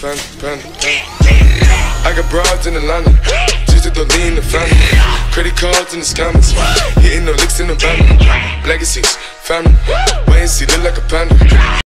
panda. I got broads in Atlanta, just to lean the family. Credit cards in the scammers, hitting the licks in the van. Legacies, family, wait and see, look like a panda.